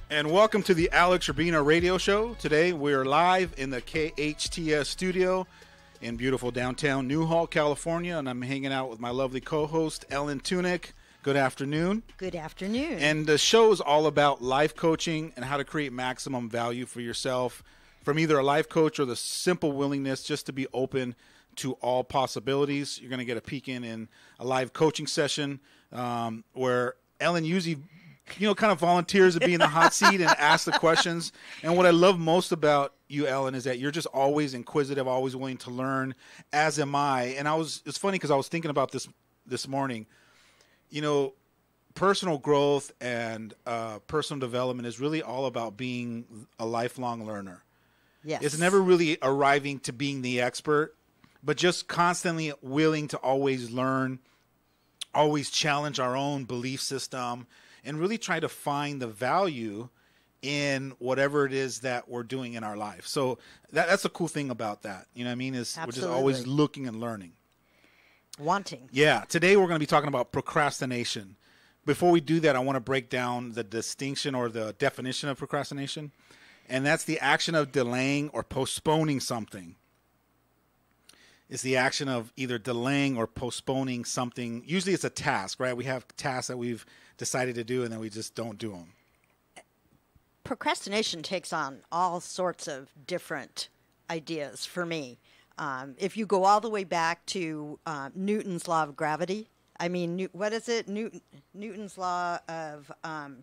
And welcome to the Alex Urbina radio show. Today we're live in the KHTS studio in beautiful downtown Newhall, California, and I'm hanging out with my lovely co-host, Ellen Tunick. Good afternoon. Good afternoon. And the show is all about life coaching and how to create maximum value for yourself from either a life coach or the simple willingness just to be open to all possibilities. You're going to get a peek in a live coaching session where Ellen usually kind of volunteers to be in the hot seat and ask the questions. And what I love most about you, Ellen, is that you're just always inquisitive, always willing to learn, as am I. And it's funny because I was thinking about this morning. Personal growth and personal development is really all about being a lifelong learner. Yes. It's never really arriving to being the expert, but just constantly willing to always learn, always challenge our own belief system, and really try to find the value in whatever it is that we're doing in our life. So that's the cool thing about that. You know what I mean? Is we're just always looking and learning. Wanting. Yeah. Today we're going to be talking about procrastination. Before we do that, I want to break down the distinction or the definition of procrastination. And that's the action of delaying or postponing something. It's the action of either delaying or postponing something. Usually it's a task, right? We have tasks that we've decided to do and then we just don't do them. Procrastination takes on all sorts of different ideas for me. If you go all the way back to Newton's law of gravity, what is it? Newton's law of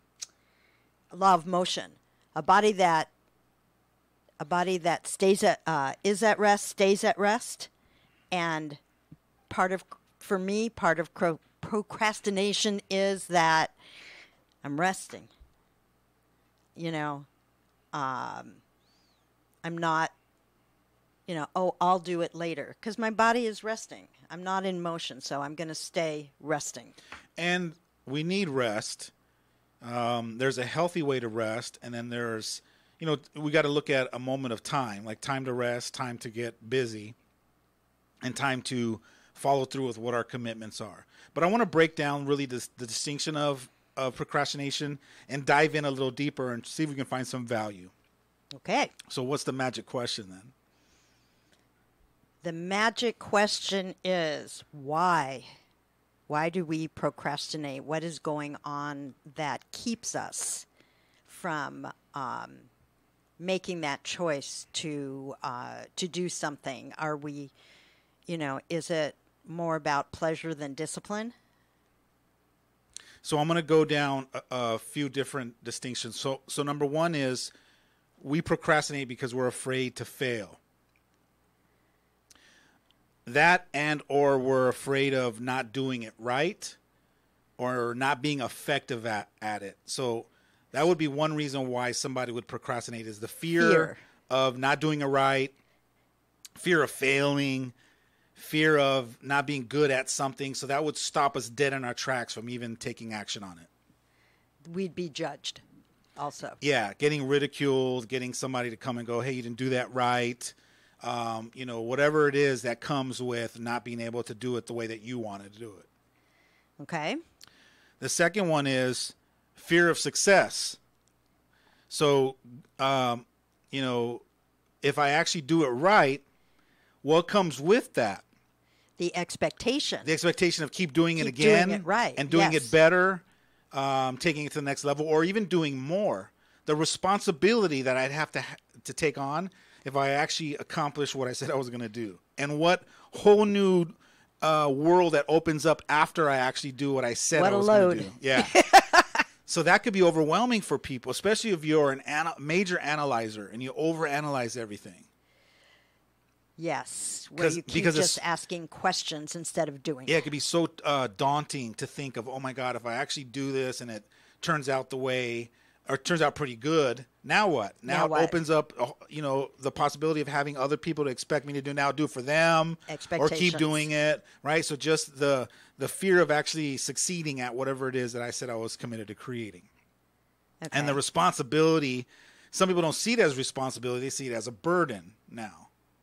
motion. A body that stays is at rest stays at rest. And part of procrastination is that I'm resting. I'm not, I'll do it later because my body is resting. I'm not in motion, so I'm going to stay resting. And we need rest. There's a healthy way to rest, and then there's, we got to look at a moment of time, like time to rest, time to get busy, and time to follow through with what our commitments are. But I want to break down really the distinction of procrastination and dive in a little deeper and see if we can find some value. Okay. So what's the magic question then? The magic question is why? Why do we procrastinate? What is going on that keeps us from making that choice to do something? Are we, is it more about pleasure than discipline? So I'm going to go down a few different distinctions. So number one is we procrastinate because we're afraid to fail. That or we're afraid of not doing it right or not being effective at it. So that would be one reason why somebody would procrastinate is the fear of not doing it right, fear of failing, fear of not being good at something. So that would stop us dead in our tracks from even taking action on it. We'd be judged also. Yeah, getting ridiculed, getting somebody to come and go, hey, you didn't do that right. Whatever it is that comes with not being able to do it the way that you wanted to do it. Okay. The second one is fear of success. So, if I actually do it right, what comes with that? The expectation. The expectation of keep doing it again. Doing it right. And doing it better, taking it to the next level, or even doing more. The responsibility that I'd have to take on if I actually accomplish what I said I was going to do. And what whole new world that opens up after I actually do what I said I was going to do. Yeah. So that could be overwhelming for people, especially if you're a major analyzer and you overanalyze everything. Yes, where you keep just asking questions instead of doing it. Yeah, it could be so daunting to think of, oh my God, if I actually do this and it turns out turns out pretty good, now what? Now it opens up, the possibility of having other people to expect me to do it for them or keep doing it, right? So just the fear of actually succeeding at whatever it is that I said I was committed to creating. Okay. And the responsibility, some people don't see it as responsibility, they see it as a burden now.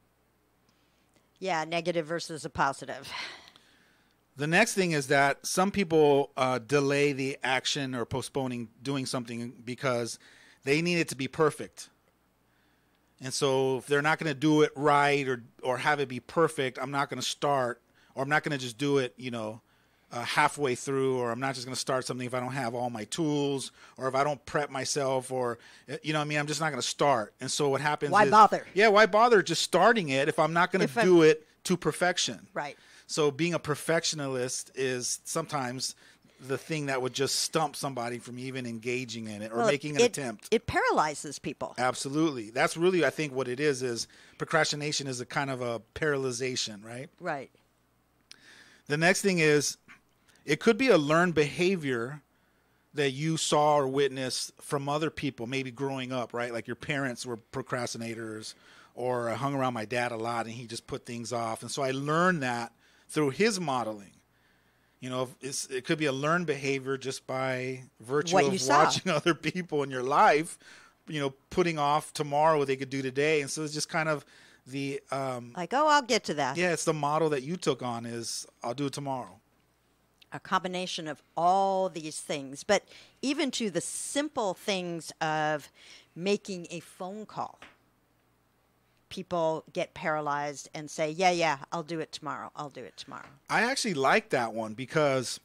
Yeah, negative versus a positive. The next thing is that some people delay the action or postponing doing something because They need it to be perfect. And so if they're not going to do it right or have it be perfect, I'm not going to start, or I'm not going to just do it, halfway through, or I'm not just going to start something if I don't have all my tools, or if I don't prep myself, or, I'm just not going to start. And so what happens why bother? Yeah, why bother just starting it if I'm not going to do it to perfection? Right. So being a perfectionist is sometimes the thing that would just stump somebody from even engaging in it or making an attempt. It paralyzes people. Absolutely. That's really, I think, what it is procrastination is a kind of a paralyzation, right? Right. The next thing is, it could be a learned behavior that you saw or witnessed from other people, maybe growing up, right? Like your parents were procrastinators, or I hung around my dad a lot and he just put things off. And so I learned that through his modeling. It could be a learned behavior just by virtue of watching other people in your life, putting off tomorrow what they could do today. And so it's just kind of the... I'll get to that. Yeah, it's the model that you took on is, I'll do it tomorrow. A combination of all these things, but even to the simple things of making a phone call. People get paralyzed and say, yeah, I'll do it tomorrow. I actually like that one because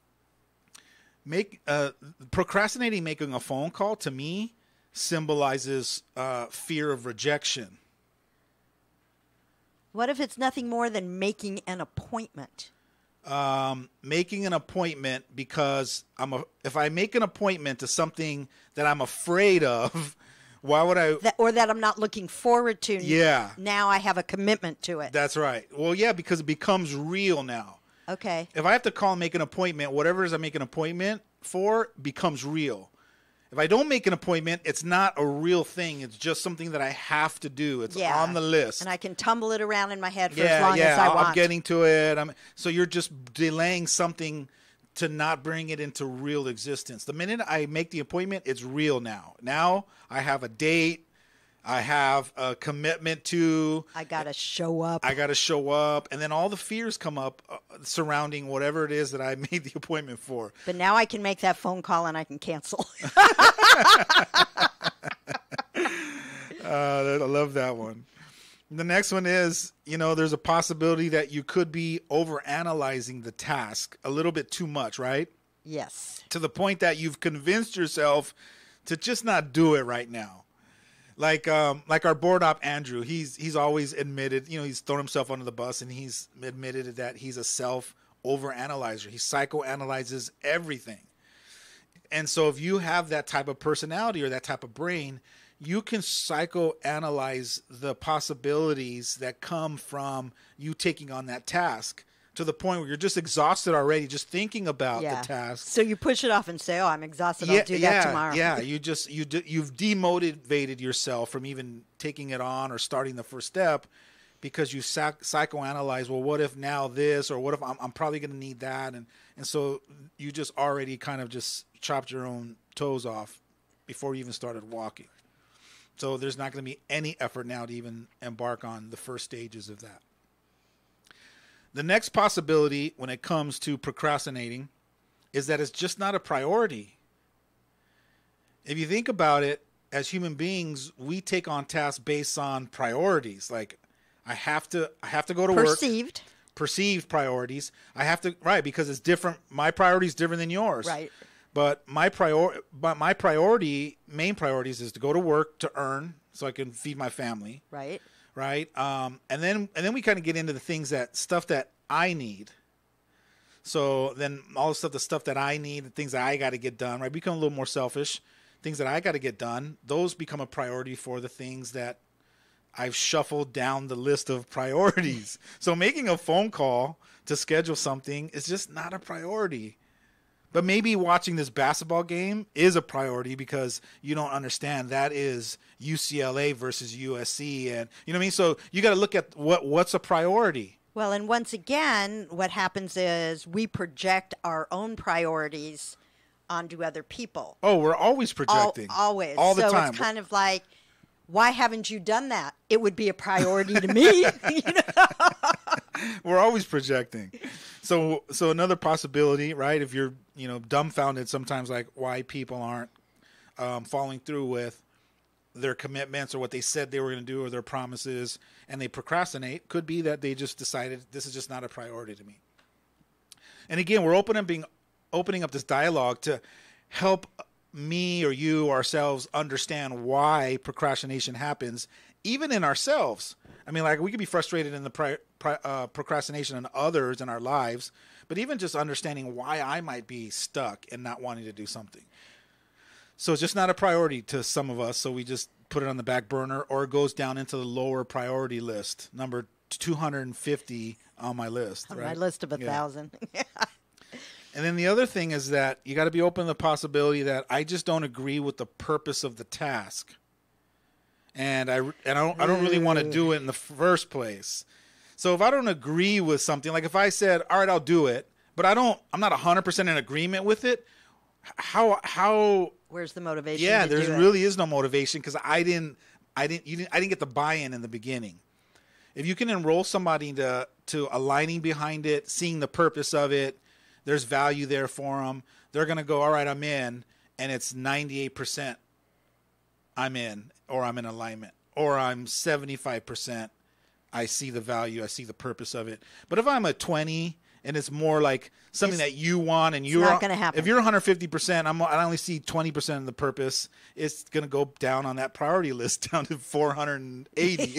procrastinating making a phone call to me symbolizes fear of rejection. What if it's nothing more than making an appointment? Making an appointment because if I make an appointment to something that I'm afraid of, why would I? Or that I'm not looking forward to. Yeah. Now I have a commitment to it. That's right. Well, yeah, because it becomes real now. Okay. If I have to call and make an appointment, whatever it is I make an appointment for becomes real. If I don't make an appointment, it's not a real thing. It's just something that I have to do. It's on the list. And I can tumble it around in my head for as long as I want. I'm getting to it. So you're just delaying something to not bring it into real existence. The minute I make the appointment, it's real now. Now I have a date. I have a commitment to. I got to show up. And then all the fears come up surrounding whatever it is that I made the appointment for. But now I can make that phone call and I can cancel. I love that one. The next one is, there's a possibility that you could be overanalyzing the task a little bit too much, right? Yes. To the point that you've convinced yourself to just not do it right now. Like our board op Andrew, he's always admitted, he's thrown himself under the bus and he's admitted that he's a overanalyzer. He psychoanalyzes everything. And so if you have that type of personality or that type of brain, you can psychoanalyze the possibilities that come from you taking on that task to the point where you're just exhausted already just thinking about the task. So you push it off and say, I'm exhausted. I'll do that tomorrow. Yeah, you've demotivated yourself from even taking it on or starting the first step because you psychoanalyze, well, what if now this, or what if I'm probably going to need that? And so you just already kind of just chopped your own toes off before you even started walking. So there's not going to be any effort now to even embark on the first stages of that. The next possibility when it comes to procrastinating is that it's just not a priority. If you think about it, as human beings, we take on tasks based on priorities. Like I have to go to work. Perceived priorities. I have to, right, because it's different. My priority is different than yours. Right. But main priorities is to go to work to earn so I can feed my family. Right. Right. And then we kind of get into the stuff that I need. So then all the stuff that I need, the things that I got to get done, right? Become a little more selfish. Things that I got to get done, those become a priority for the things that I've shuffled down the list of priorities. So making a phone call to schedule something is just not a priority. But maybe watching this basketball game is a priority because you don't understand that is UCLA versus USC. And you know what I mean? So you got to look at what's a priority. Well, and once again, what happens is we project our own priorities onto other people. Oh, we're always projecting. Always. All the time. So it's kind of like, why haven't you done that? It would be a priority to me. We're always projecting. So another possibility, right? If you're, dumbfounded sometimes, like why people aren't following through with their commitments or what they said they were going to do or their promises, and they procrastinate. Could be that they just decided this is just not a priority to me. And again, we're opening up this dialogue to help me or you ourselves understand why procrastination happens, even in ourselves. I mean, like, we could be frustrated in the procrastination in others in our lives, but even just understanding why I might be stuck and not wanting to do something. So it's just not a priority to some of us, so we just put it on the back burner, or it goes down into the lower priority list, number 250 on my list. On right? my list of 1,000. And then the other thing is that you got to be open to the possibility that I just don't agree with the purpose of the task. And I don't really want to do it in the first place. So if I don't agree with something, like if I said, all right, I'll do it, but I'm not 100% in agreement with it, how where's the motivation? Yeah, there really is no motivation, because I didn't get the buy-in in the beginning. If you can enroll somebody to aligning behind it, seeing the purpose of it, there's value there for them, they're going to go, all right, I'm in, and it's 98% I'm in, or I'm in alignment, or I'm 75%. I see the value, I see the purpose of it. But if I'm a 20 and it's more like something that you want, and you're not going to happen. If you're 150%, I only see 20% of the purpose. It's going to go down on that priority list down to 480.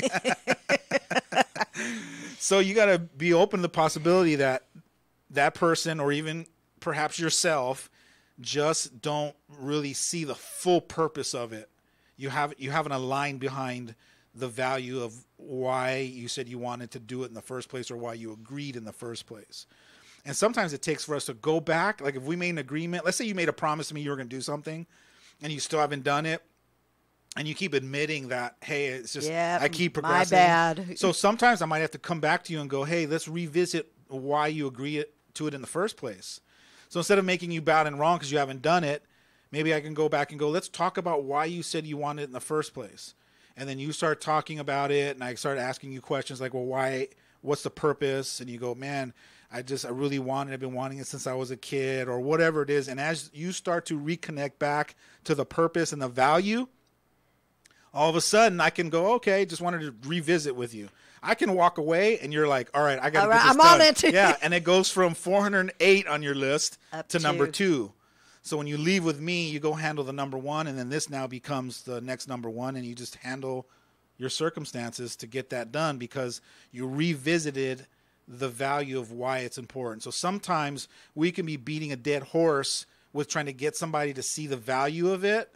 So you got to be open to the possibility that that person, or even perhaps yourself, just don't really see the full purpose of it. You haven't aligned behind the value of why you said you wanted to do it in the first place, or why you agreed in the first place. And sometimes it takes for us to go back. Like if we made an agreement, let's say you made a promise to me you were going to do something and you still haven't done it, and you keep admitting that, hey, it's just, I keep progressing. My bad. So sometimes I might have to come back to you and go, hey, let's revisit why you agree to it in the first place. So instead of making you bad and wrong because you haven't done it, maybe I can go back and go, let's talk about why you said you wanted it in the first place. And then you start talking about it, and I start asking you questions like, well, why, what's the purpose? And you go, man, I really wanted it. I've been wanting it since I was a kid, or whatever it is. And as you start to reconnect back to the purpose and the value, all of a sudden I can go, okay, just wanted to revisit with you. I can walk away and you're like, all right, I got to get this I'm done. on it. Yeah, and it goes from 408 on your list up to number 2. So when you leave with me, you go handle the number 1, and then this now becomes the next number 1, and you just handle your circumstances to get that done because you revisited the value of why it's important. So sometimes we can be beating a dead horse with trying to get somebody to see the value of it.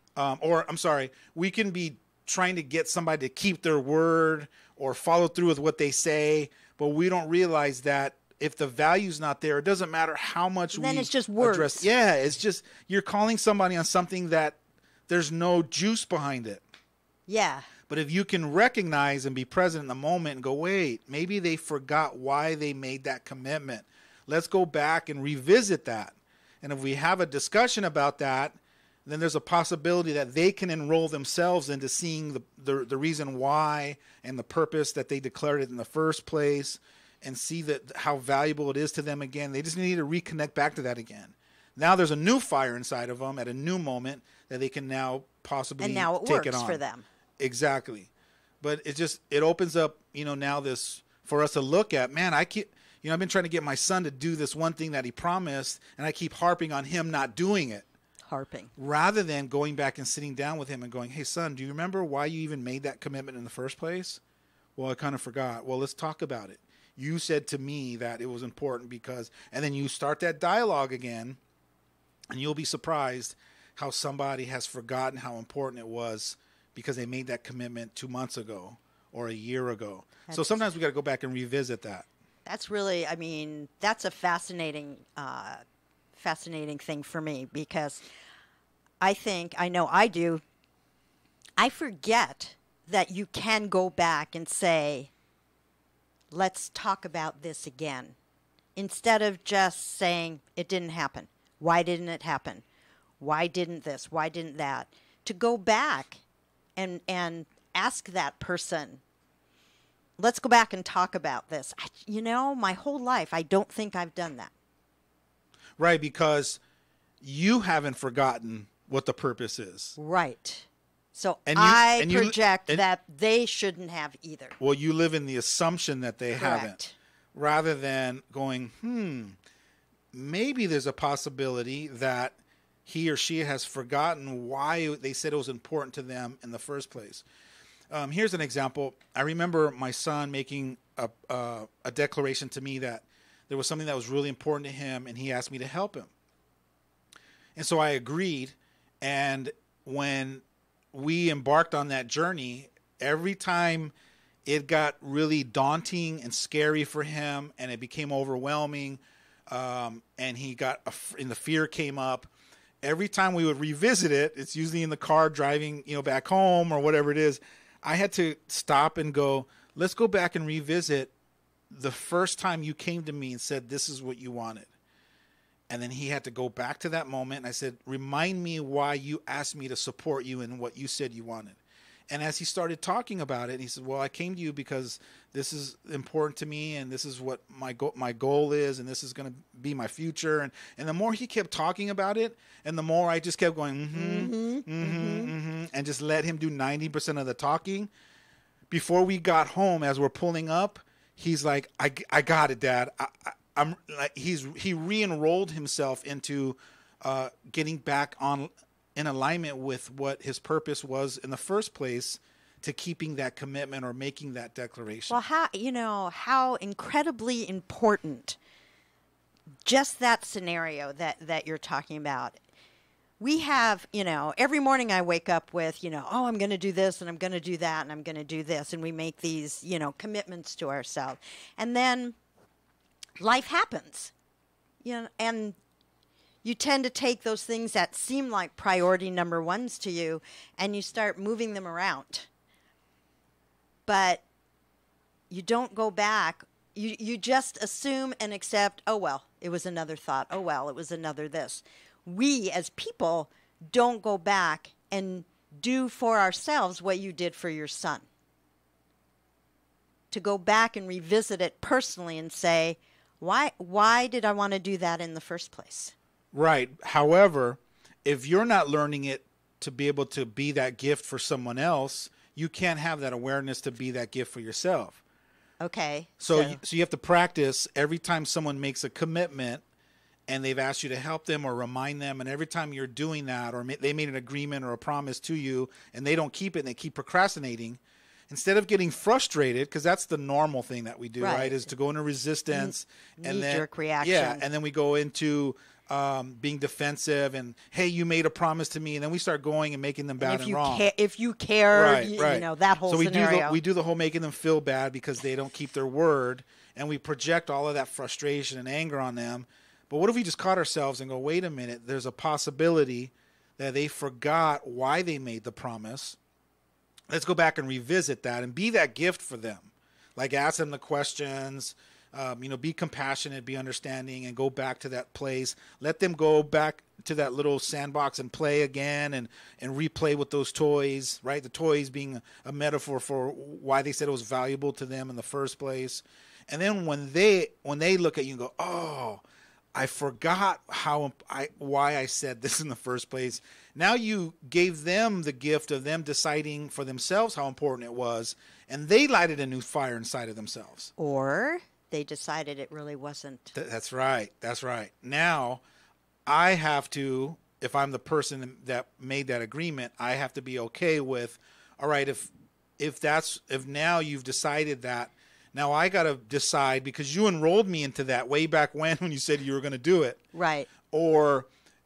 We can be trying to get somebody to keep their word or follow through with what they say, but we don't realize that if the value's not there, it doesn't matter how much then it's just words. Address. Yeah, it's just you're calling somebody on something that there's no juice behind it. Yeah. But if you can recognize and be present in the moment and go, wait, maybe they forgot why they made that commitment. Let's go back and revisit that. And if we have a discussion about that, then there's a possibility that they can enroll themselves into seeing the reason why and the purpose that they declared it in the first place, and see that how valuable it is to them again. They just need to reconnect back to that again. Now there's a new fire inside of them at a new moment that they can now possibly take it on. And now it works for them. Exactly. But it opens up, now this for us to look at, man, I've been trying to get my son to do this one thing that he promised, and I keep harping on him not doing it. Rather than going back and sitting down with him and going, hey, son, do you remember why you even made that commitment in the first place? Well, I kind of forgot. Well, let's talk about it. You said to me that it was important because, and then you start that dialogue again, and you'll be surprised how somebody has forgotten how important it was because they made that commitment 2 months ago or a year ago. So sometimes we got to go back and revisit that. That's really, that's a fascinating thing for me, because I forget that you can go back and say, let's talk about this again, instead of just saying it didn't happen. Why didn't it happen? Why didn't this? Why didn't that? To go back and ask that person, let's go back and talk about this. My whole life, I don't think I've done that. Right, because you haven't forgotten what the purpose is. Right. So And you project that they shouldn't have either. Well, you live in the assumption that they Correct. haven't, rather than going, maybe there's a possibility that he or she has forgotten why they said it was important to them in the first place. Here's an example. I remember my son making a declaration to me that there was something that was really important to him, and he asked me to help him. And so I agreed. And when we embarked on that journey, every time it got really daunting and scary for him, and it became overwhelming, and he got and the fear came up. Every time we would revisit it, it's usually in the car driving, back home or whatever it is. I had to stop and go, let's go back and revisit the first time you came to me and said, this is what you wanted. And then he had to go back to that moment. And I said, remind me why you asked me to support you in what you said you wanted. And as he started talking about it, he said, well, I came to you because this is important to me, and this is what my goal is, and this is going to be my future. And the more he kept talking about it, and the more I just kept going, and just let him do 90% of the talking. Before we got home, as we're pulling up, he's like, I got it, Dad. I'm like, he re-enrolled himself into getting back in alignment with what his purpose was in the first place, to keeping that commitment or making that declaration. Well, how incredibly important just that scenario that you're talking about. We have, every morning I wake up with, I'm going to do this and I'm going to do that and I'm going to do this. And we make these, commitments to ourselves. And then life happens, and you tend to take those things that seem like priority number ones to you, and you start moving them around. But you don't go back. You just assume and accept, oh, well, it was another thought. Oh, well, it was another this. We as people don't go back and do for ourselves what you did for your son. To go back and revisit it personally and say, why did I want to do that in the first place? Right. However, if you're not learning it to be able to be that gift for someone else, you can't have that awareness to be that gift for yourself. Okay. So you have to practice every time someone makes a commitment and they've asked you to help them or remind them, and every time you're doing that, or they made an agreement or a promise to you and they don't keep it and they keep procrastinating, instead of getting frustrated, because that's the normal thing that we do, right? Is to go into resistance and then knee-jerk reaction. Yeah, and then we go into being defensive and, hey, you made a promise to me, and then we start going and making them bad and wrong. If you care, right. That whole scenario. So we do the whole making them feel bad because they don't keep their word, and we project all of that frustration and anger on them. But what if we just caught ourselves and go, wait a minute, there's a possibility that they forgot why they made the promise. Let's go back and revisit that and be that gift for them. Like, ask them the questions, be compassionate, be understanding, and go back to that place. Let them go back to that little sandbox and play again and replay with those toys, right? The toys being a metaphor for why they said it was valuable to them in the first place. And then when they look at you and go, oh, I forgot why I said this in the first place. Now you gave them the gift of them deciding for themselves how important it was, and they lighted a new fire inside of themselves. Or they decided it really wasn't. That's right. Now I have to, if I'm the person that made that agreement, I have to be okay with, all right, if now you've decided that, now I got to decide, because you enrolled me into that way back when you said you were going to do it. Right. Or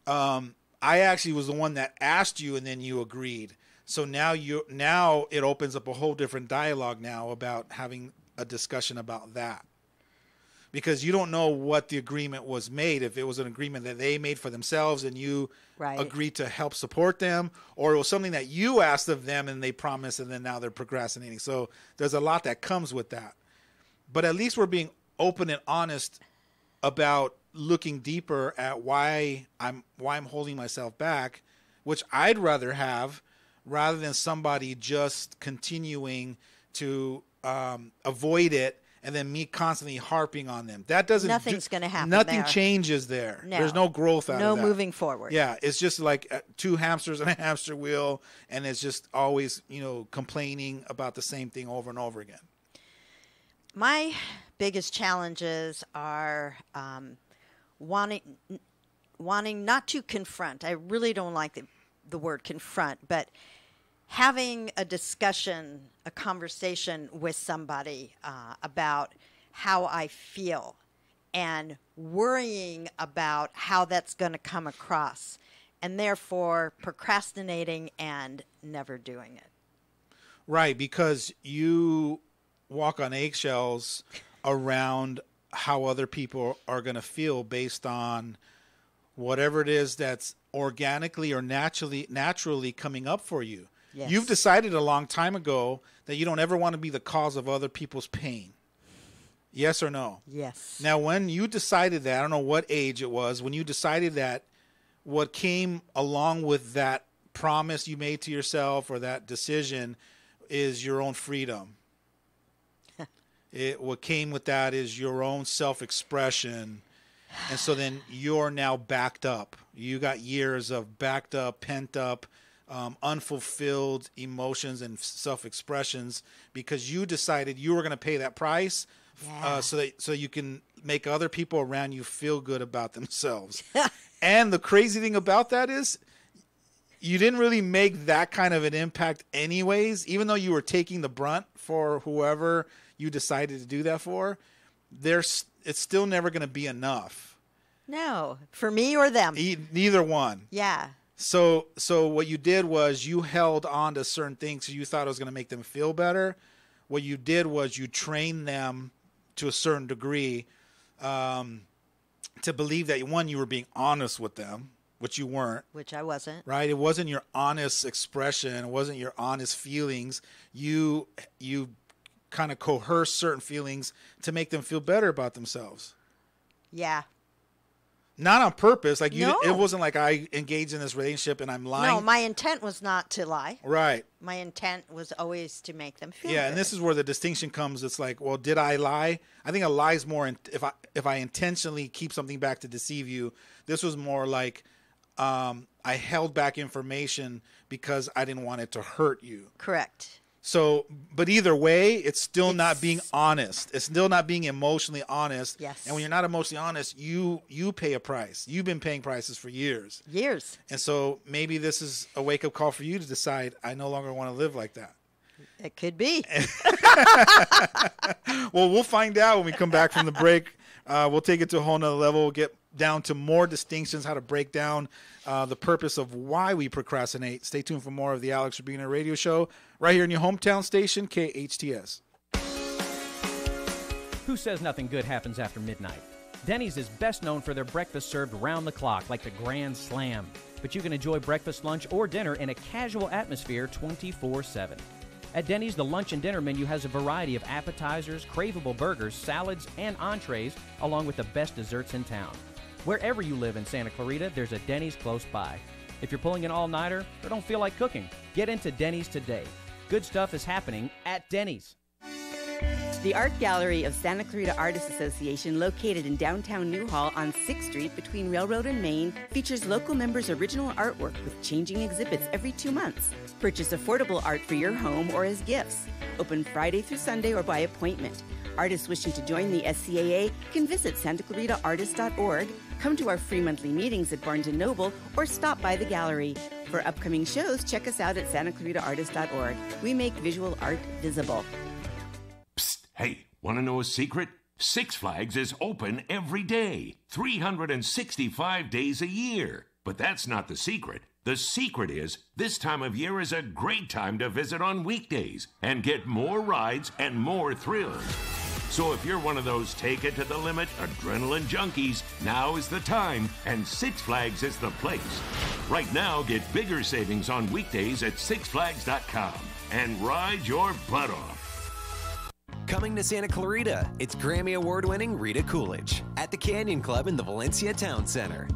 I actually was the one that asked you and then you agreed. So now it opens up a whole different dialogue now about having a discussion about that. Because you don't know what the agreement was made, if it was an agreement that they made for themselves and you agreed to help support them, or it was something that you asked of them and they promised and then now they're procrastinating. So there's a lot that comes with that. But at least we're being open and honest about looking deeper at why I'm holding myself back, which I'd rather have, rather than somebody just continuing to avoid it and then me constantly harping on them. That doesn't. Nothing's going to happen. Nothing there. changes there. No. There's no growth out of that. No moving forward. Yeah, it's just like two hamsters in a hamster wheel, and it's just always, complaining about the same thing over and over again. My biggest challenges are wanting not to confront. I really don't like the word confront, but having a discussion, a conversation with somebody about how I feel and worrying about how that's going to come across, and therefore procrastinating and never doing it. Right, because you walk on eggshells around how other people are going to feel based on whatever it is that's organically or naturally coming up for you. Yes. You've decided a long time ago that you don't ever want to be the cause of other people's pain. Yes or no? Yes. Now, when you decided that, I don't know what age it was, when you decided that, what came along with that promise you made to yourself or that decision is your own freedom. What came with that is your own self-expression. And so then you're now backed up. You got years of backed up, pent up, unfulfilled emotions and self-expressions because you decided you were going to pay that price so you can make other people around you feel good about themselves. And the crazy thing about that is you didn't really make that kind of an impact anyways, even though you were taking the brunt for whoever you decided to do that for. It's still never going to be enough. No, for me or them. Neither one. Yeah. So what you did was you held on to certain things you thought it was going to make them feel better. What you did was you trained them to a certain degree to believe that, one, you were being honest with them, which you weren't. Which I wasn't. Right? It wasn't your honest expression. It wasn't your honest feelings. You kind of coerce certain feelings to make them feel better about themselves. Yeah. Not on purpose. Like No. It wasn't like I engaged in this relationship and I'm lying. No, my intent was not to lie. Right. My intent was always to make them feel Yeah, good. and this is where the distinction comes. It's like, well, did I lie? I think a lie is more if I intentionally keep something back to deceive you. This was more like I held back information because I didn't want it to hurt you. Correct. So, but either way, it's still not being honest. It's still not being emotionally honest. Yes. And when you're not emotionally honest, you pay a price. You've been paying prices for years. Years. And so maybe this is a wake-up call for you to decide, I no longer want to live like that. It could be. Well, we'll find out when we come back from the break. We'll take it to a whole nother level. We'll get down to more distinctions, how to break down the purpose of why we procrastinate. Stay tuned for more of the Alex Urbina Radio Show right here in your hometown station, KHTS. Who says nothing good happens after midnight? Denny's is best known for their breakfast served round the clock, like the Grand Slam. But you can enjoy breakfast, lunch, or dinner in a casual atmosphere 24/7. At Denny's, the lunch and dinner menu has a variety of appetizers, craveable burgers, salads, and entrees, along with the best desserts in town. Wherever you live in Santa Clarita, there's a Denny's close by. If you're pulling an all-nighter or don't feel like cooking, get into Denny's today. Good stuff is happening at Denny's. The Art Gallery of Santa Clarita Artists Association, located in downtown Newhall on 6th Street between Railroad and Main, features local members' original artwork with changing exhibits every 2 months. Purchase affordable art for your home or as gifts. Open Friday through Sunday or by appointment. Artists wishing to join the SCAA can visit santaclaritaartist.org, come to our free monthly meetings at Barnes & Noble, or stop by the gallery. For upcoming shows, check us out at santaclaritaartist.org. We make visual art visible. Psst, hey, want to know a secret? Six Flags is open every day, 365 days a year. But that's not the secret. The secret is this time of year is a great time to visit on weekdays and get more rides and more thrills. So if you're one of those take it to the limit adrenaline junkies, now is the time, and Six Flags is the place. Right now, get bigger savings on weekdays at sixflags.com and ride your butt off. Coming to Santa Clarita, it's Grammy Award-winning Rita Coolidge at the Canyon Club in the Valencia Town Center.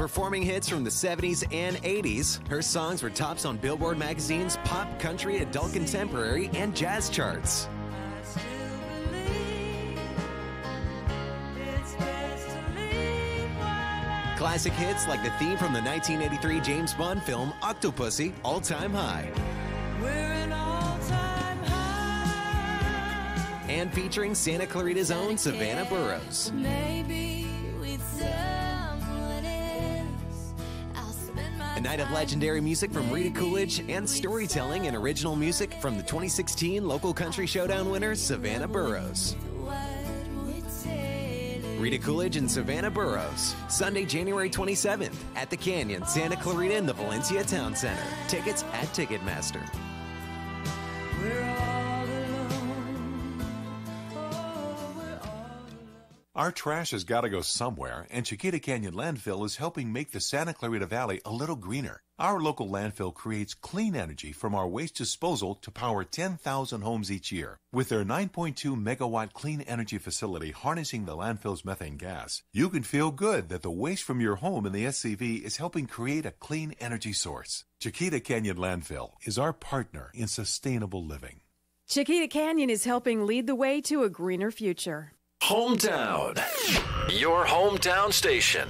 Performing hits from the 70s and 80s, her songs were tops on Billboard magazine's pop, country, adult contemporary, and jazz charts. Classic hits like the theme from the 1983 James Bond film Octopussy, All Time High. And featuring Santa Clarita's own Savannah Burrows. A night of legendary music from Rita Coolidge and storytelling and original music from the 2016 Local Country Showdown winner, Savannah Burrows. Rita Coolidge and Savannah Burrows, Sunday, January 27th at the Canyon, Santa Clarita in the Valencia Town Center. Tickets at Ticketmaster. Our trash has got to go somewhere, and Chiquita Canyon Landfill is helping make the Santa Clarita Valley a little greener. Our local landfill creates clean energy from our waste disposal to power 10,000 homes each year. With their 9.2 megawatt clean energy facility harnessing the landfill's methane gas, you can feel good that the waste from your home in the SCV is helping create a clean energy source. Chiquita Canyon Landfill is our partner in sustainable living. Chiquita Canyon is helping lead the way to a greener future. Hometown. Your hometown station.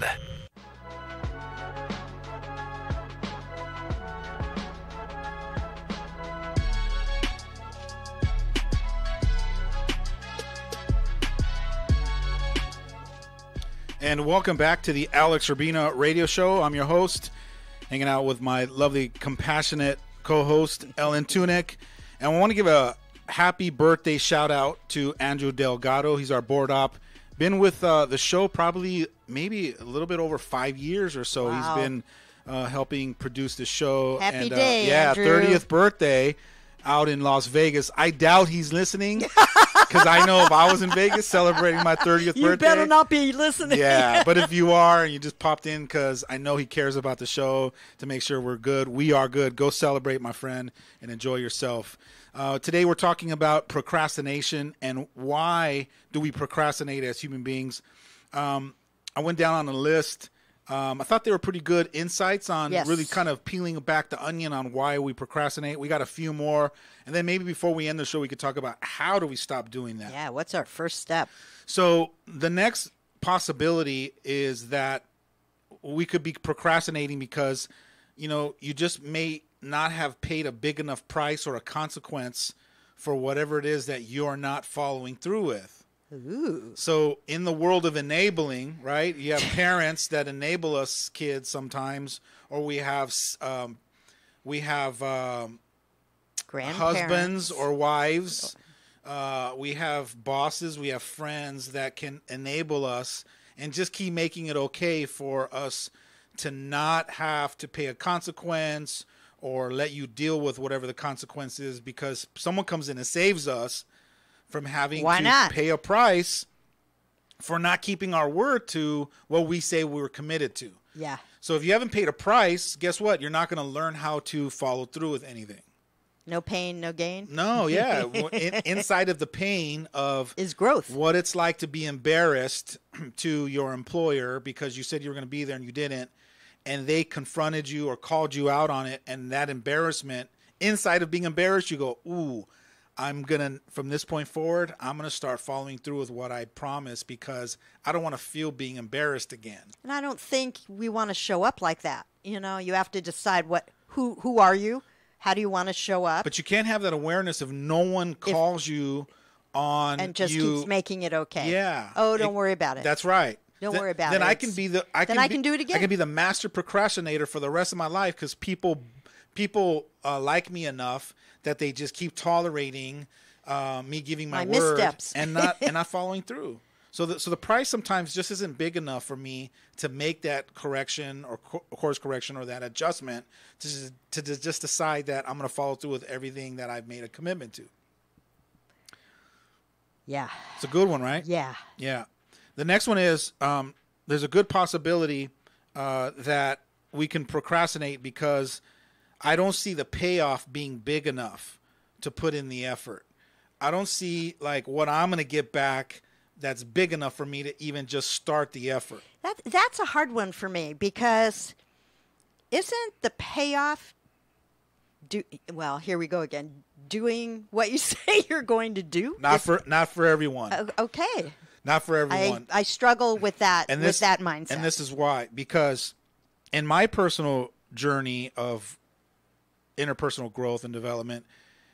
And welcome back to the Alex Urbina radio show. I'm your host, hanging out with my lovely, compassionate co-host, Ellen Tunick. And I want to give a happy birthday shout out to Andrew Delgado. He's our board op. Been with the show probably maybe a little bit over 5 years or so. Wow. He's been helping produce the show. Happy day, yeah, Andrew. 30th birthday out in Las Vegas. I doubt he's listening because I know if I was in Vegas celebrating my 30th birthday. You better not be listening. Yeah, but if you are and you just popped in because I know he cares about the show to make sure we're good, we are good. Go celebrate, my friend, and enjoy yourself. Today we're talking about procrastination and why do we procrastinate as human beings. I went down on a list. I thought they were pretty good insights on really kind of peeling back the onion on why we procrastinate. We got a few more. And then maybe before we end the show, we could talk about how do we stop doing that. Yeah, what's our first step? So the next possibility is that we could be procrastinating because, you know, you just may not have paid a big enough price or a consequence for whatever it is that you're not following through with. Ooh. So in the world of enabling, right, you have parents that enable us kids sometimes, or we have husbands or wives. We have bosses, we have friends that can enable us and just keep making it okay for us to not have to pay a consequence or let you deal with whatever the consequence is because someone comes in and saves us from having to pay a price for not keeping our word to what we say we were committed to. Yeah. So if you haven't paid a price, guess what? You're not going to learn how to follow through with anything. No pain, no gain? No, yeah. Inside of the pain of is growth. What it's like to be embarrassed to your employer because you said you were going to be there and you didn't, and they confronted you or called you out on it, and that embarrassment, inside of being embarrassed, you go, ooh, I'm going to, from this point forward, I'm going to start following through with what I promised because I don't want to feel being embarrassed again. And I don't think we want to show up like that. You know, you have to decide who are you? How do you want to show up? But you can't have that awareness if no one calls you on and just keeps making it okay. Yeah. Oh, don't worry about it. That's right. Don't worry about it. Then I can be the. I can do it again. I can be the master procrastinator for the rest of my life because people like me enough that they just keep tolerating me giving my word missteps and not following through. So the price sometimes just isn't big enough for me to make that correction or course correction or that adjustment to just decide that I'm going to follow through with everything that I've made a commitment to. Yeah. It's a good one, right? Yeah. Yeah. The next one is there's a good possibility that we can procrastinate because I don't see the payoff being big enough to put in the effort. I don't see like what I'm going to get back that's big enough for me to even just start the effort. That's a hard one for me, because isn't the payoff well, here we go again, doing what you say you're going to do? Not for everyone. Okay. Not for everyone. I struggle with that, with that mindset. And this is why, because in my personal journey of interpersonal growth and development,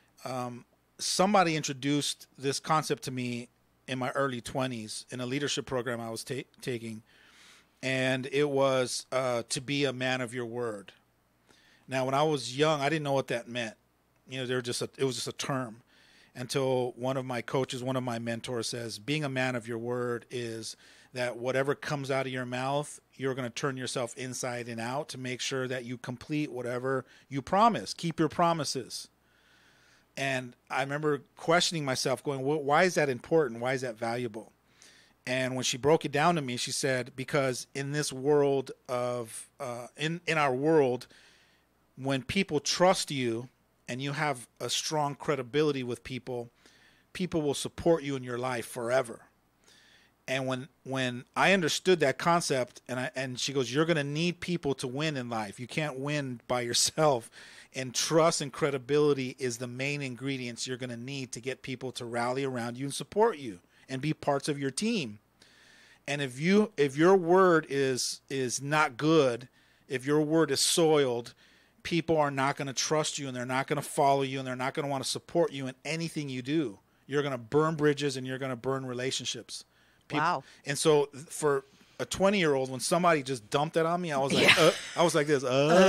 somebody introduced this concept to me in my early 20s in a leadership program I was taking, and it was to be a man of your word. Now, when I was young, I didn't know what that meant. You know, it was just a term, until one of my coaches, one of my mentors says, being a man of your word is that whatever comes out of your mouth, you're going to turn yourself inside and out to make sure that you complete whatever you promise. Keep your promises. And I remember questioning myself, going, well, why is that important? Why is that valuable? And when she broke it down to me, she said, because in this world of, in our world, when people trust you and you have a strong credibility with people, people will support you in your life forever. And when I understood that concept, and she goes, you're going to need people to win in life. You can't win by yourself. And trust and credibility is the main ingredients you're going to need to get people to rally around you and support you and be parts of your team. And if your word is not good, if your word is soiled, people are not going to trust you, and they're not going to follow you, and they're not going to want to support you in anything you do. You're going to burn bridges, and you're going to burn relationships. Wow. And so for a 20-year-old, when somebody just dumped it on me, I was like, I was like this.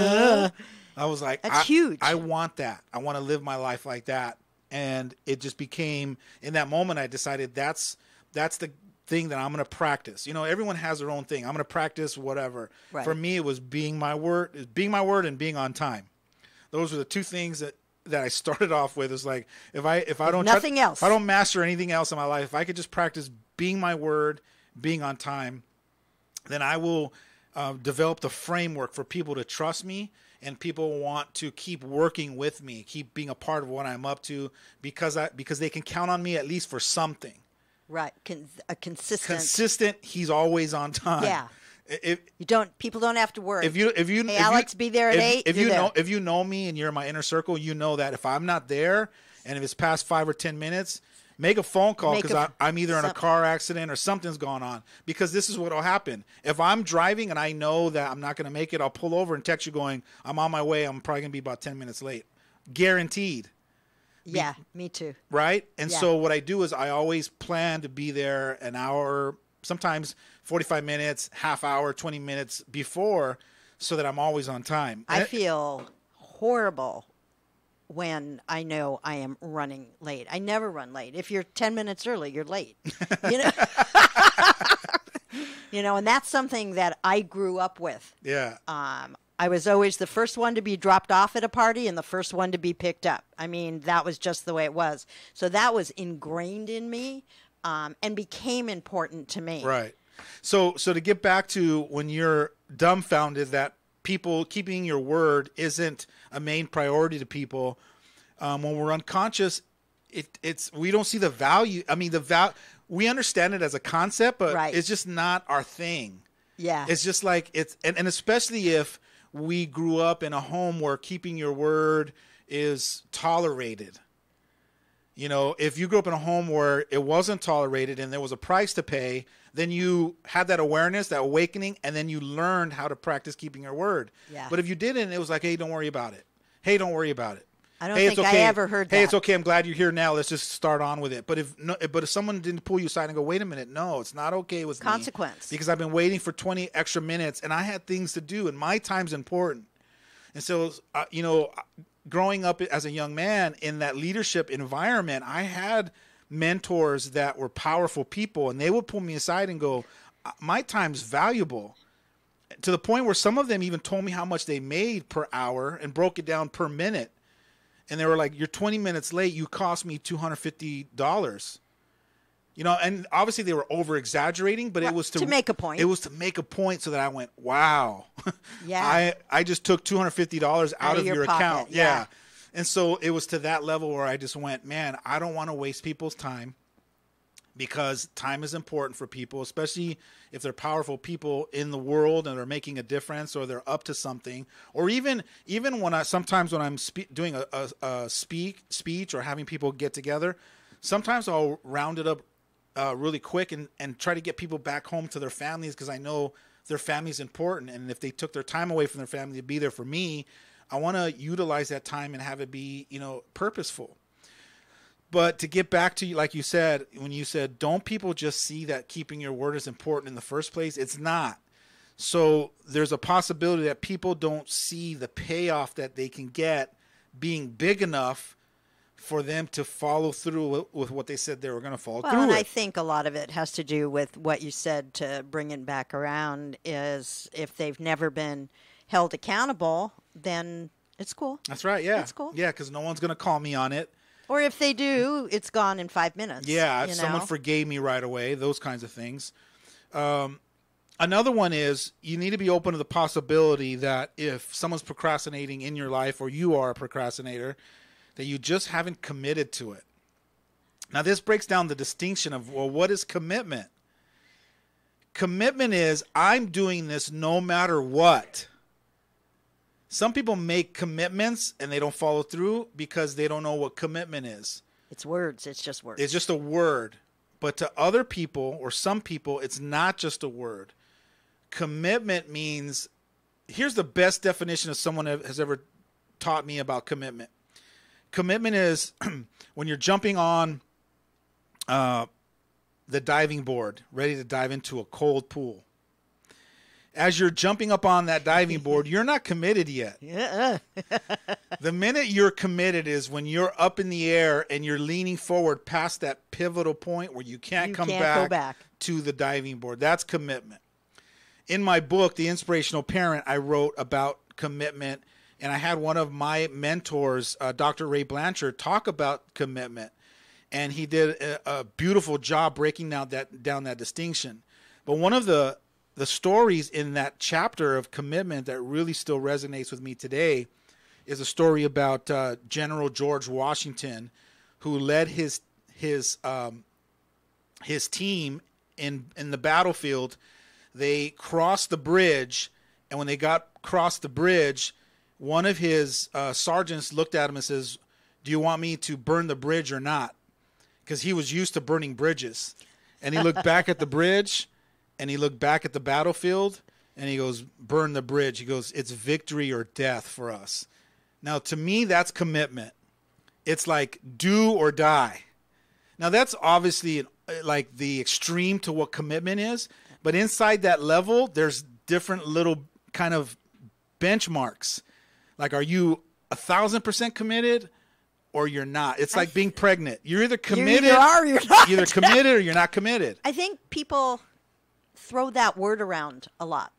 I was like, that's huge. I want that. I want to live my life like that. And it just became, in that moment, I decided that's the thing that I'm going to practice. You know, everyone has their own thing. I'm going to practice whatever. Right. For me, it was being my word and being on time. Those were the two things that I started off with. Is like, if I don't nothing else, if I don't master anything else in my life, if I could just practice being my word, being on time, then I will develop the framework for people to trust me, and people want to keep working with me, keep being a part of what I'm up to, because they can count on me at least for something. Right, a consistent. Consistent. He's always on time. Yeah. People don't have to worry. Hey, Alex, be there at 8. If you know me and you're in my inner circle, you know that if I'm not there, and if it's past 5 or 10 minutes, make a phone call, because I'm either in a car accident or something's going on. Because this is what will happen. If I'm driving and I know that I'm not going to make it, I'll pull over and text you going, I'm on my way. I'm probably going to be about 10 minutes late. Guaranteed. Yeah, me too. Right? And so what I do is I always plan to be there an hour, sometimes 45 minutes, half hour, 20 minutes before, so that I'm always on time. I feel horrible when I know I am running late. I never run late. If you're 10 minutes early, you're late. You know? You know, and that's something that I grew up with. Yeah. I was always the first one to be dropped off at a party and the first one to be picked up. I mean, that was just the way it was. So that was ingrained in me, and became important to me. Right. So to get back to when you're dumbfounded that people keeping your word isn't a main priority to people, when we're unconscious, we don't see the value. I mean, we understand it as a concept, but it's just not our thing. Yeah. It's just like and especially if we grew up in a home where keeping your word is tolerated. You know, if you grew up in a home where it wasn't tolerated and there was a price to pay, then you had that awareness, that awakening, and then you learned how to practice keeping your word. Yeah. But if you didn't, it was like, hey, don't worry about it. Hey, don't worry about it. I don't think I ever heard that. Hey, it's okay. I'm glad you're here now. Let's just start on with it. But if someone didn't pull you aside and go, wait a minute, no, it's not okay with consequence. Because I've been waiting for 20 extra minutes and I had things to do and my time's important. And so, you know, growing up as a young man in that leadership environment, I had mentors that were powerful people, and they would pull me aside and go, my time's valuable, to the point where some of them even told me how much they made per hour and broke it down per minute. And they were like, you're 20 minutes late. You cost me $250. You know, and obviously they were over exaggerating, but it was to make a point. It was to make a point so that I went, wow. Yeah. I just took $250 out of your pocket. account. Yeah. And so it was to that level where I just went, man, I don't want to waste people's time, because time is important for people, especially if they're powerful people in the world and they're making a difference or they're up to something. Or even when I'm doing a speech or having people get together, sometimes I'll round it up really quick and try to get people back home to their families, because I know their family is important. And if they took their time away from their family to be there for me, I want to utilize that time and have it be, purposeful. But to get back to, like you said, when you said, don't people just see that keeping your word is important in the first place? It's not. So there's a possibility that people don't see the payoff that they can get being big enough for them to follow through with what they said they were going to follow through with. I think a lot of it has to do with what you said, to bring it back around, is if they've never been held accountable, then it's cool. That's right, yeah. It's cool. Yeah, because no one's going to call me on it. Or if they do, it's gone in 5 minutes. Yeah, if someone forgave me right away, those kinds of things. Another one is you need to be open to the possibility that if someone's procrastinating in your life, or you are a procrastinator, that you just haven't committed to it. Now, this breaks down the distinction of, well, what is commitment? Commitment is, I'm doing this no matter what. Some people make commitments and they don't follow through because they don't know what commitment is. It's words. It's just words. It's just a word. But to other people, or some people, it's not just a word. Commitment means, here's the best definition of someone has ever taught me about commitment. Commitment is when you're jumping on the diving board, ready to dive into a cold pool. As you're jumping up on that diving board, you're not committed yet. Yeah. The minute you're committed is when you're up in the air and you're leaning forward past that pivotal point where you can't go back to the diving board. That's commitment. In my book, The Inspirational Parent, I wrote about commitment, and I had one of my mentors, Dr. Ray Blanchard, talk about commitment. And he did a beautiful job breaking down that distinction. But one of the stories in that chapter of commitment that really still resonates with me today is a story about General George Washington, who led his team in the battlefield. They crossed the bridge, and when they got across the bridge, one of his sergeants looked at him and says, "Do you want me to burn the bridge or not?" Because he was used to burning bridges. And he looked back at the bridge, and he looked back at the battlefield, and he goes, "Burn the bridge." He goes, "It's victory or death for us." Now, to me, that's commitment. It's like do or die. Now, that's obviously like the extreme to what commitment is. But inside that level, there's different little kind of benchmarks. Like, are you 1,000% committed, or you're not? It's like being pregnant. You're either committed, you either are or you're not. Either committed or you're not committed. I think people throw that word around a lot,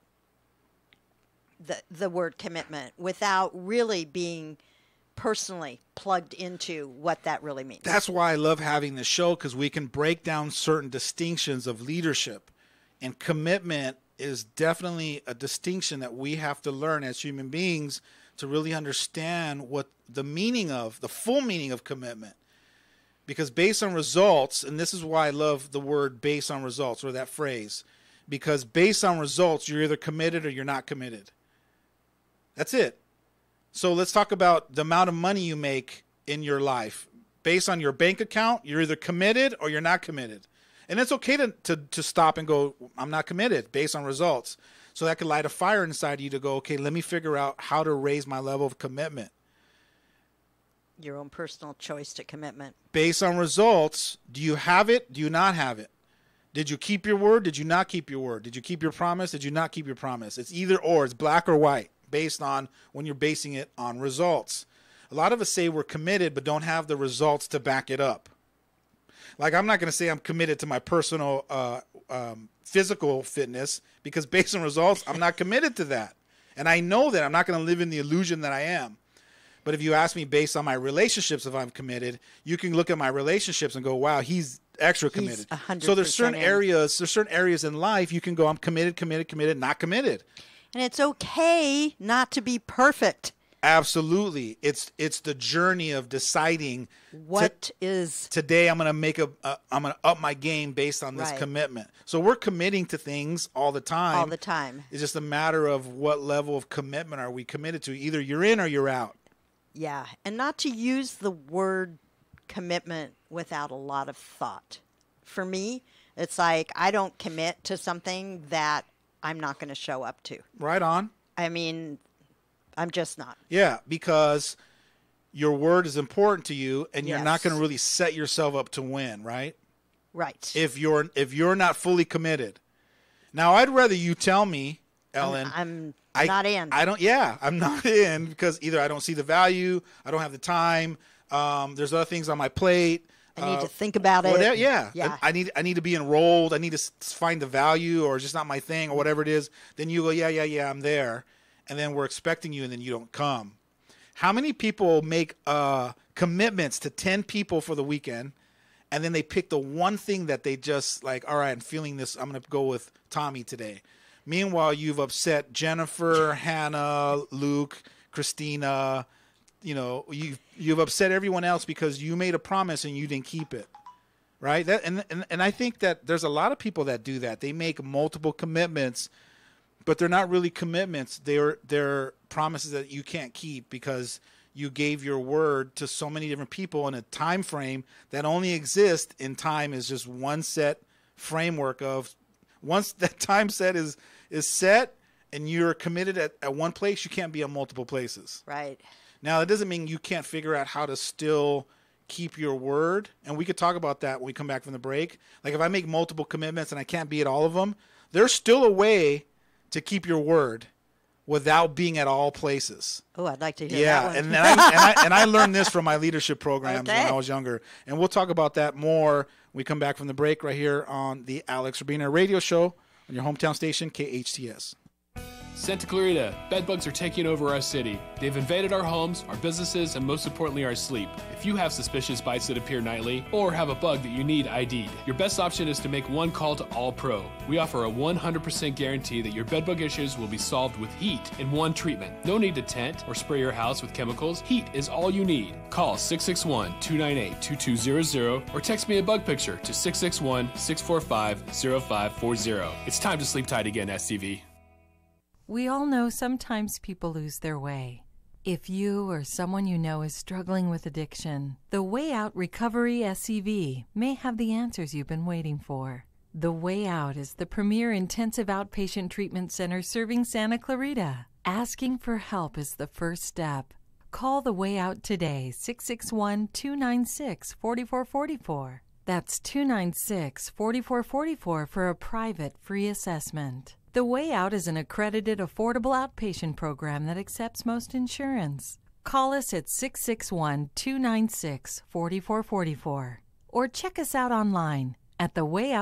the word commitment, without really being personally plugged into what that really means. That's why I love having this show, because we can break down certain distinctions of leadership. And commitment is definitely a distinction that we have to learn as human beings to really understand what the full meaning of commitment. Because based on results, and this is why I love the word based on results, or that phrase, because based on results, you're either committed or you're not committed. That's it. So let's talk about the amount of money you make in your life. Based on your bank account, you're either committed or you're not committed. And it's okay to stop and go, I'm not committed, based on results. So that could light a fire inside you to go, okay, let me figure out how to raise my level of commitment. Your own personal choice to commitment. Based on results, do you have it? Do you not have it? Did you keep your word? Did you not keep your word? Did you keep your promise? Did you not keep your promise? It's either or. It's black or white, based on when you're basing it on results. A lot of us say we're committed but don't have the results to back it up. Like, I'm not going to say I'm committed to my personal physical fitness, because based on results, I'm not committed to that. And I know that I'm not going to live in the illusion that I am. But if you ask me based on my relationships if I'm committed, you can look at my relationships and go, wow, he's extra committed. So there's certain areas in life you can go, I'm committed, not committed. And it's okay not to be perfect. Absolutely. It's the journey of deciding today I'm going to I'm going to up my game based on this commitment. So we're committing to things all the time. All the time. It's just a matter of what level of commitment are we committed to. Either you're in or you're out. Yeah. And not to use the word commitment without a lot of thought. For me, it's like I don't commit to something that I'm not going to show up to. Right on. I mean, I'm just not. Yeah, because your word is important to you, and you're not going to really set yourself up to win, right? Right. If you're not fully committed. Now, I'd rather you tell me, Ellen. I'm not in. I'm not in because either I don't see the value, I don't have the time. There's other things on my plate. I need to think about it. Whatever, yeah. I need to be enrolled. I need to find the value, or it's just not my thing, or whatever it is. Then you go, yeah, I'm there. And then we're expecting you, and then you don't come. How many people make commitments to 10 people for the weekend, and then they pick the one thing that they just like, all right, I'm feeling this, I'm going to go with Tommy today. Meanwhile, you've upset Jennifer, Hannah, Luke, Christina. You know, you've upset everyone else because you made a promise and you didn't keep it, right? And I think that there's a lot of people that do that. They make multiple commitments, but they're not really commitments. They're promises that you can't keep because you gave your word to so many different people in a time frame that only exists in time is just one set framework of once that time set is set and you're committed at one place, you can't be at multiple places. Right. Now, that doesn't mean you can't figure out how to still keep your word. And we could talk about that when we come back from the break. Like if I make multiple commitments and I can't be at all of them, there's still a way to keep your word without being at all places. Oh, I'd like to hear that one. And I learned this from my leadership programs when I was younger. And we'll talk about that more when we come back from the break right here on the Alex Urbina radio show on your hometown station, KHTS. Santa Clarita, bedbugs are taking over our city. They've invaded our homes, our businesses, and most importantly, our sleep. If you have suspicious bites that appear nightly, or have a bug that you need ID'd, your best option is to make one call to All Pro. We offer a 100% guarantee that your bedbug issues will be solved with heat in one treatment. No need to tent or spray your house with chemicals. Heat is all you need. Call 661-298-2200 or text me a bug picture to 661-645-0540. It's time to sleep tight again, STV. We all know sometimes people lose their way. If you or someone you know is struggling with addiction, the Way Out Recovery SCV may have the answers you've been waiting for. The Way Out is the premier intensive outpatient treatment center serving Santa Clarita. Asking for help is the first step. Call The Way Out today, 661-296-4444. That's 296-4444 for a private free assessment. The Way Out is an accredited, affordable outpatient program that accepts most insurance. Call us at 661-296-4444 or check us out online at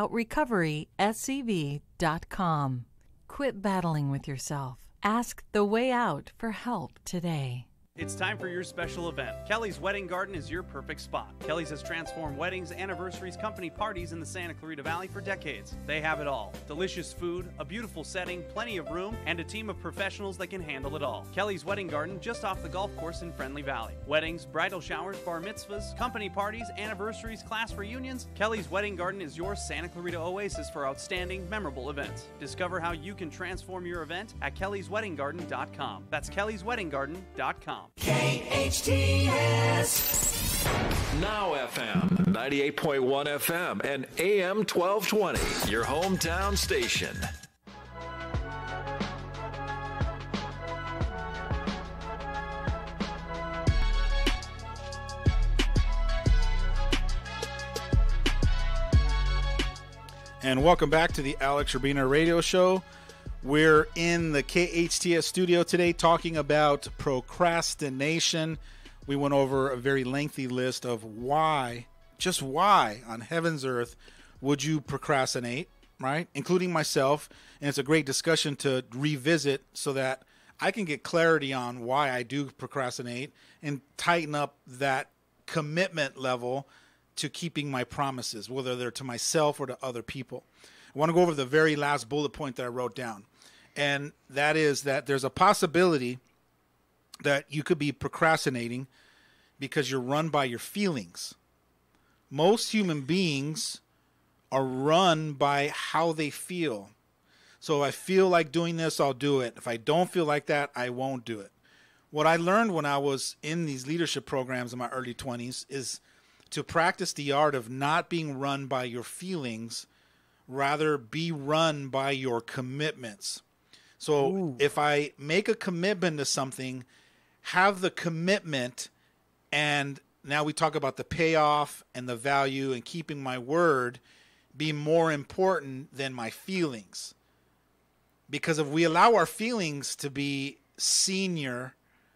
thewayoutrrecoveryscv.com. Quit battling with yourself. Ask The Way Out for help today. It's time for your special event. Kelly's Wedding Garden is your perfect spot. Kelly's has transformed weddings, anniversaries, company parties in the Santa Clarita Valley for decades. They have it all. Delicious food, a beautiful setting, plenty of room, and a team of professionals that can handle it all. Kelly's Wedding Garden just off the golf course in Friendly Valley. Weddings, bridal showers, bar mitzvahs, company parties, anniversaries, class reunions. Kelly's Wedding Garden is your Santa Clarita oasis for outstanding, memorable events. Discover how you can transform your event at kellysweddinggarden.com. That's kellysweddinggarden.com. KHTS. Now FM, 98.1 FM and AM 1220, your hometown station. And welcome back to the Alex Urbina radio show. We're in the KHTS studio today talking about procrastination. We went over a very lengthy list of why, just why on heaven's earth would you procrastinate, right? Including myself. And it's a great discussion to revisit so that I can get clarity on why I do procrastinate and tighten up that commitment level to keeping my promises, whether they're to myself or to other people. I want to go over the very last bullet point that I wrote down. And that is that there's a possibility that you could be procrastinating because you're run by your feelings. Most human beings are run by how they feel. So if I feel like doing this, I'll do it. If I don't feel like that, I won't do it. What I learned when I was in these leadership programs in my early 20s is to practice the art of not being run by your feelings, rather be run by your commitments. So if I make a commitment to something, have the commitment, and now we talk about the payoff and the value and keeping my word, be more important than my feelings. Because if we allow our feelings to be senior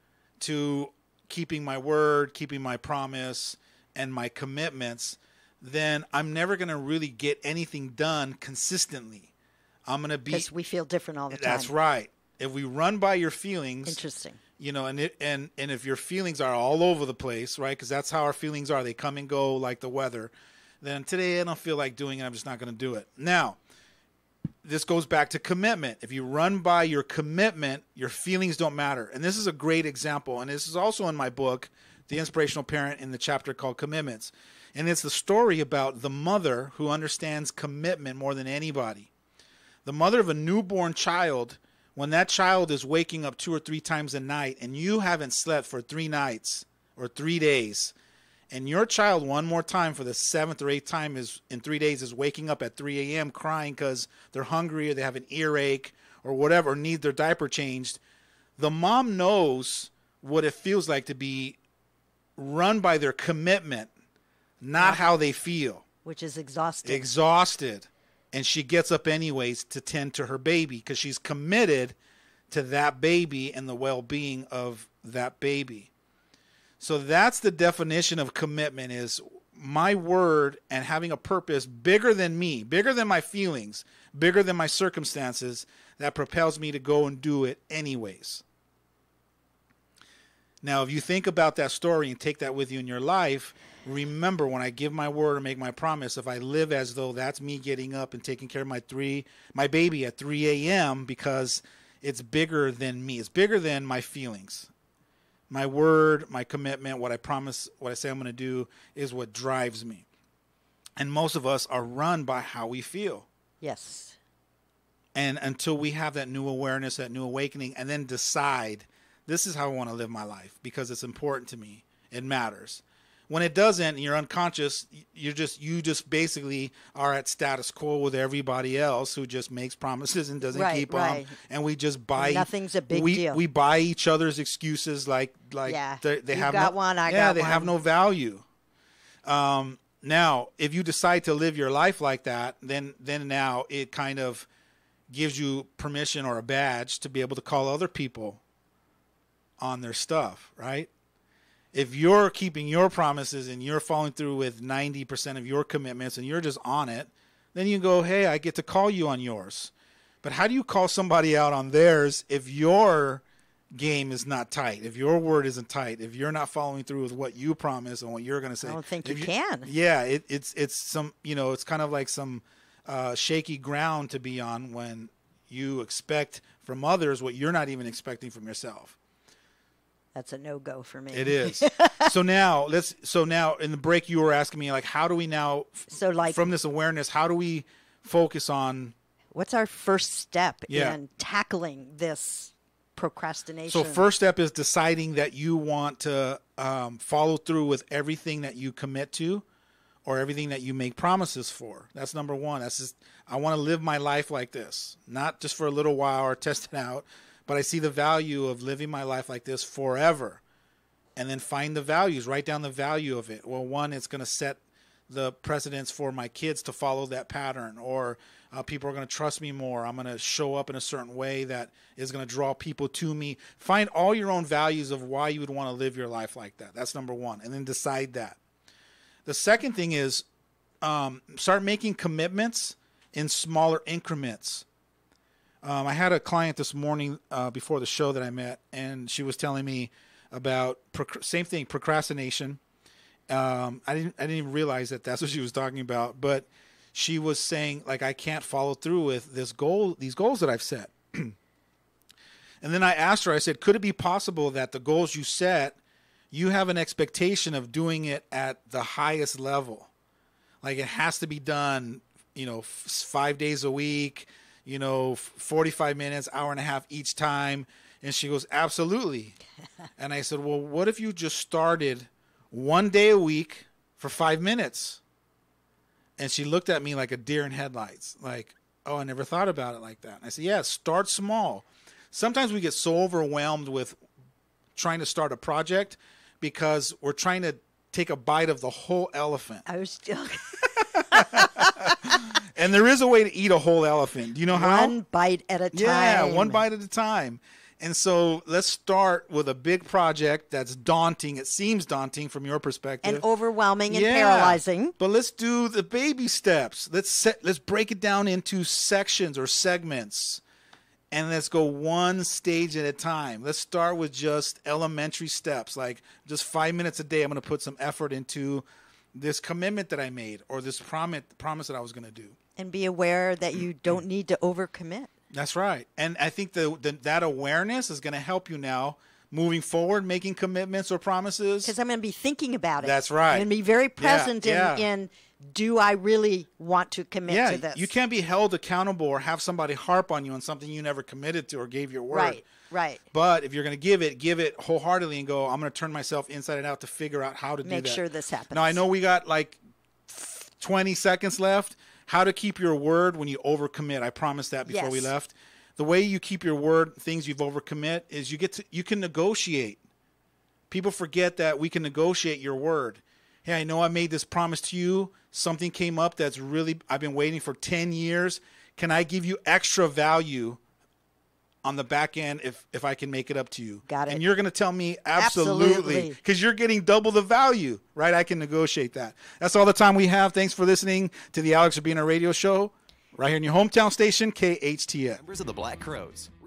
to keeping my word, keeping my promise, and my commitments, then I'm never going to really get anything done consistently. I'm going to be... Because we feel different all the time. That's right. If we run by your feelings... Interesting. You know, and if your feelings are all over the place, right, because that's how our feelings are. They come and go like the weather. Then today I don't feel like doing it. I'm just not going to do it. Now, this goes back to commitment. If you run by your commitment, your feelings don't matter. And this is a great example. And this is also in my book, The Inspirational Parent, in the chapter called Commitments. And it's the story about the mother who understands commitment more than anybody. The mother of a newborn child, when that child is waking up 2 or 3 times a night and you haven't slept for 3 nights or 3 days, and your child one more time for the 7th or 8th time is in 3 days is waking up at 3 a.m. crying because they're hungry or they have an earache or whatever, or need their diaper changed, the mom knows what it feels like to be run by their commitment, not how they feel. Which is exhausted. Exhausted. And she gets up anyways to tend to her baby because she's committed to that baby and the well-being of that baby. So that's the definition of commitment, is my word and having a purpose bigger than me, bigger than my feelings, bigger than my circumstances, that propels me to go and do it anyways. Now, if you think about that story and take that with you in your life, remember, when I give my word or make my promise, if I live as though that's me getting up and taking care of my baby at 3 a.m. because it's bigger than me, it's bigger than my feelings. My word, my commitment, what I promise, what I say I'm going to do is what drives me. And most of us are run by how we feel. Yes. And until we have that new awareness, that new awakening, and then decide, this is how I want to live my life because it's important to me. It matters. When it doesn't, and you're unconscious, you just basically are at status quo with everybody else who just makes promises and doesn't keep them. And we just buy. And nothing's a big deal. We buy each other's excuses like yeah. they have got no, one, I got yeah, they one. have no value. Now, if you decide to live your life like that, then now it kind of gives you permission or a badge to be able to call other people on their stuff, right? If you're keeping your promises and you're following through with 90% of your commitments and you're just on it, then you go, hey, I get to call you on yours. But how do you call somebody out on theirs if your game is not tight, if your word isn't tight, if you're not following through with what you promise and what you're going to say? I don't think you can. Yeah, it's some, it's kind of like some shaky ground to be on when you expect from others what you're not even expecting from yourself. That's a no-go for me. It is. So now in the break you were asking me, like, how do we now, from this awareness, how do we focus on what's our first step in tackling this procrastination? So first step is deciding that you want to follow through with everything that you commit to or everything that you make promises for. That's number one. That's just, I want to live my life like this, not just for a little while or test it out, but I see the value of living my life like this forever. And then find the values, write down the value of it. Well, one, it's going to set the precedence for my kids to follow that pattern, or people are going to trust me more. I'm going to show up in a certain way that is going to draw people to me. Find all your own values of why you would want to live your life like that. That's number one. And then decide that. The second thing is start making commitments in smaller increments. I had a client this morning before the show that I met, and she was telling me about same thing, procrastination. I didn't even realize that that's what she was talking about, but she was saying, like, I can't follow through with these goals that I've set. And And then I asked her, I said, could it be possible that the goals you set, you have an expectation of doing it at the highest level? Like it has to be done, 5 days a week, 45 minutes, hour and a half each time. And she goes, absolutely. And I said, well, what if you just started 1 day a week for 5 minutes? And she looked at me like a deer in headlights, like, oh, I never thought about it like that. And I said, yeah, start small. Sometimes we get so overwhelmed with trying to start a project because we're trying to take a bite of the whole elephant. I was still... And there is a way to eat a whole elephant. Do you know how? One bite at a time. Yeah, one bite at a time. And so let's start with a big project that's daunting. It seems daunting from your perspective. And overwhelming and paralyzing. But let's do the baby steps. Let's break it down into sections or segments. And let's go one stage at a time. Let's start with just elementary steps, like just 5 minutes a day. I'm going to put some effort into this commitment that I made or this promise that I was going to do. And be aware that you don't need to overcommit. That's right. And I think that awareness is going to help you now moving forward, making commitments or promises. Because I'm going to be thinking about it. That's right. I'm going to be very present in do I really want to commit to this? You can't be held accountable or have somebody harp on you on something you never committed to or gave your word. Right. But if you're going to give it wholeheartedly and go, I'm going to turn myself inside and out to figure out how to do that. Make sure this happens. Now, I know we got like 20 seconds left. How to keep your word when you overcommit. I promised that before we left. The way you keep your word, things you've overcommit, is you can negotiate. People forget that we can negotiate your word. Hey, I know I made this promise to you. Something came up that's really, I've been waiting for 10 years. Can I give you extra value on the back end if I can make it up to you? Got it. And you're going to tell me absolutely, because you're getting double the value, right? I can negotiate that. That's all the time we have. Thanks for listening to the Alex Urbina Radio Show right here in your hometown station, KHTS. Members of the Black Crows.